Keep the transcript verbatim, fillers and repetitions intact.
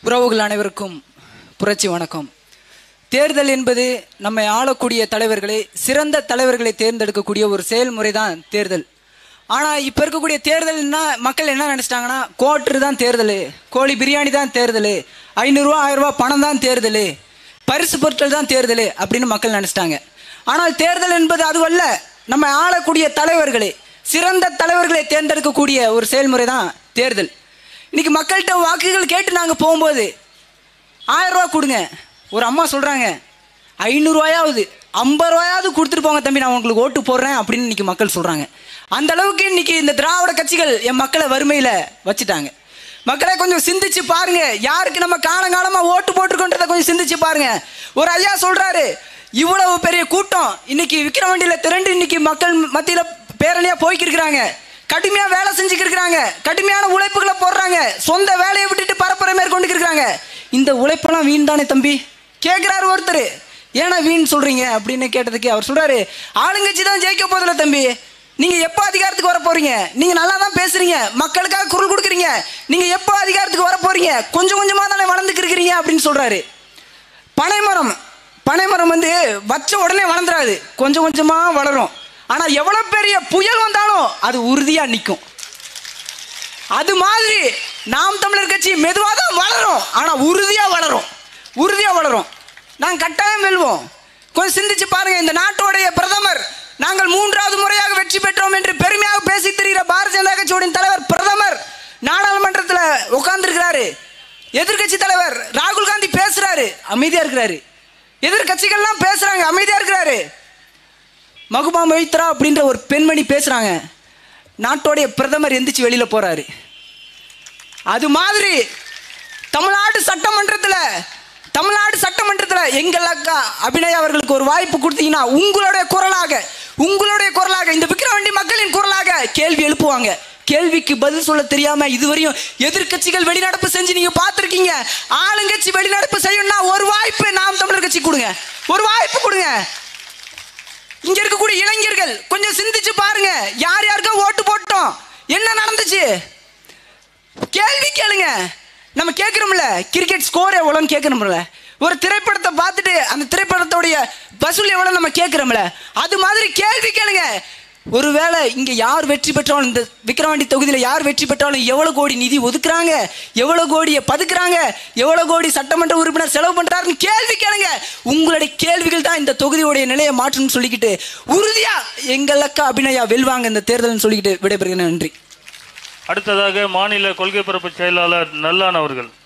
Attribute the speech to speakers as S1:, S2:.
S1: உறவுகள் அனைவருக்கும் புரட்சி வணக்கம். தேர்தல் என்பது நம்மை ஆளக்கூடிய தலைவர்களை, சிறந்த தலைவர்களை தேர்ந்தெடுக்கக்கூடிய ஒரு செயல்முறை தான் தேர்தல். ஆனால் இப்போ இருக்கக்கூடிய தேர்தல்னா மக்கள் என்ன நினச்சிட்டாங்கன்னா, கோட்ரு தான் தேர்தல், கோழி பிரியாணி தான் தேர்தல், ஐநூறுரூவா ஆயிரம் ரூபா பணம் தான் தேர்தல், பரிசு பொருட்கள் தான் தேர்தல் அப்படின்னு மக்கள் நினச்சிட்டாங்க. ஆனால் தேர்தல் என்பது அதுவல்ல. நம்ம ஆளக்கூடிய தலைவர்களை, சிறந்த தலைவர்களை தேர்ந்தெடுக்கக்கூடிய ஒரு செயல்முறை தான் தேர்தல். இன்னைக்கு மக்கள்கிட்ட வாக்குகள் கேட்டு நாங்கள் போகும்போது ஆயிரம் ரூபா கொடுங்க, ஒரு அம்மா சொல்கிறாங்க ஐநூறுரூவாயாவது ஐம்பது ரூபாயாவது கொடுத்துட்டு போங்க தம்பி, நான் உங்களுக்கு ஓட்டு போடுறேன் அப்படின்னு இன்னைக்கு மக்கள் சொல்கிறாங்க. அந்த அளவுக்கு இன்னைக்கு இந்த திராவிட கட்சிகள் என் மக்களை வறுமையில் வச்சுட்டாங்க. மக்களை கொஞ்சம் சிந்திச்சு பாருங்க, யாருக்கு நம்ம காலங்காலமாக ஓட்டு போட்டுருக்கோன்றதை கொஞ்சம் சிந்திச்சு பாருங்க. ஒரு ஐயா சொல்றாரு, இவ்வளவு பெரிய கூட்டம் இன்னைக்கு விக்கிரவாண்டியில் திரண்டு இன்னைக்கு மக்கள் மத்தியில் பேரணியாக போய்க்கிருக்கிறாங்க, கடுமையாக வேலை செஞ்சுக்கிருக்கிறாங்க, கடுமையான உழைப்புகளை போடுறாங்க, சொந்த வேலையை விட்டுட்டு பரப்புரை மேற்கொண்டு இருக்கிறாங்க. இந்த உழைப்பெல்லாம் வீண் தானே தம்பி கேட்குறாரு ஒருத்தர். ஏன்னா வீண் சொல்றீங்க அப்படின்னு கேட்டதுக்கு அவர் சொல்றாரு, ஆளுங்கட்சி தான் ஜெயிக்க போதில்ல தம்பி, நீங்க எப்போ அதிகாரத்துக்கு வர போறீங்க? நீங்க நல்லா தான் பேசுறீங்க, மக்களுக்காக குரல் கொடுக்குறீங்க, நீங்க எப்போ அதிகாரத்துக்கு வர போறீங்க? கொஞ்சம் கொஞ்சமா தானே வளர்ந்துக்கு இருக்கிறீங்க அப்படின்னு சொல்றாரு. பனைமரம் பனைமரம் வந்து வச்ச உடனே வளர்ந்துடாது, கொஞ்சம் கொஞ்சமா வளரும். ஆனா எவ்வளவு பெரிய புயல் வந்தாலும் அது உறுதியா நிற்கும். அது மாதிரி நாம் தமிழர் கட்சி மெதுவாக தான் வளரும், ஆனா உறுதியா வளரும், உறுதியா வளரும். நாங்கள் கட்டாயம் வெல்வோம். கொஞ்சம் சிந்திச்சு பாருங்க. இந்த நாட்டோடைய பிரதமர், நாங்கள் மூன்றாவது முறையாக வெற்றி பெற்றோம் என்று பெருமையாக பேசி திரிகிற பாரதிய ஜனதா கட்சியோட தலைவர் பிரதமர் நாடாளுமன்றத்தில் உட்கார்ந்துருக்கிறாரு. எதிர்கட்சி தலைவர் ராகுல் காந்தி பேசுறாரு, அமைதியா இருக்கிறாரு. எதிர்கட்சிகள்லாம் பேசுறாங்க, அமைதியா இருக்கிறாரு. மகுபா மொய்த்ரா அப்படின்ற ஒரு பெண்மணி பேசுறாங்க, நாட்டோடைய பிரதமர் எந்திரிச்சு வெளியில போறாரு. அது மாதிரி தமிழ்நாடு சட்டமன்றத்தில் தமிழ்நாடு சட்டமன்றத்தில் எங்கள் அக்கா அபிநயா அவர்களுக்கு ஒரு வாய்ப்பு கொடுத்தீங்கன்னா உங்களுடைய குரலாக உங்களுடைய குரலாக இந்த விக்கிரவாண்டி மக்களின் குரலாக கேள்வி எழுப்புவாங்க. கேள்விக்கு பதில் சொல்ல தெரியாம இதுவரையும் எதிர்கட்சிகள் வெளிநடப்பு செஞ்சு நீங்க பார்த்துருக்கீங்க. ஆளுங்கட்சி வெளிநடப்பு செய்யணும்னா ஒரு வாய்ப்பு நாம் தமிழர் கட்சி கொடுங்க, ஒரு வாய்ப்பு கொடுங்க. இங்க இருக்கக்கூடிய இளைஞர்கள் கொஞ்சம் சிந்திச்சு பாருங்க, யார் யாருக்கா ஓட்டு போட்டோம், என்ன நடந்துச்சு கேள்வி கேளுங்க. நம்ம கேட்கிறோம்ல, கிரிக்கெட் ஸ்கோர் எவ்வளோன்னு கேட்கிறோம்ல, ஒரு திரைப்படத்தை பார்த்துட்டு அந்த திரைப்படத்தோடைய வசூல் எவ்வளோ நம்ம கேட்கிறோம்ல, அது மாதிரி கேள்வி கேளுங்க. ஒருவேளை இங்க யார் வெற்றி பெற்றாலும், இந்த விக்கிரவாண்டி தொகுதியில் யார் வெற்றி பெற்றாலும் எவ்வளவு கோடி நிதி ஒதுக்குறாங்க, எவ்வளவு கோடியை பதுக்குறாங்க, எவ்வளவு கோடி சட்டமன்ற உறுப்பினர் செலவு பண்றாருன்னு கேள்வி கேளுங்க. உங்களுடைய கேள்விகள் தான் இந்த தொகுதியுடைய நிலையை மாற்றணும்னு சொல்லிக்கிட்டு உறுதியா எங்கள் அக்கா அபிநயா வெல்வாங்க இந்த தேர்தல்னு சொல்லிக்கிட்டு விடைபெறுகிறேன். நன்றி.
S2: அடுத்ததாக மாநில கொள்கை பரப்பு செயலாளர் நல்லான் அவர்கள்.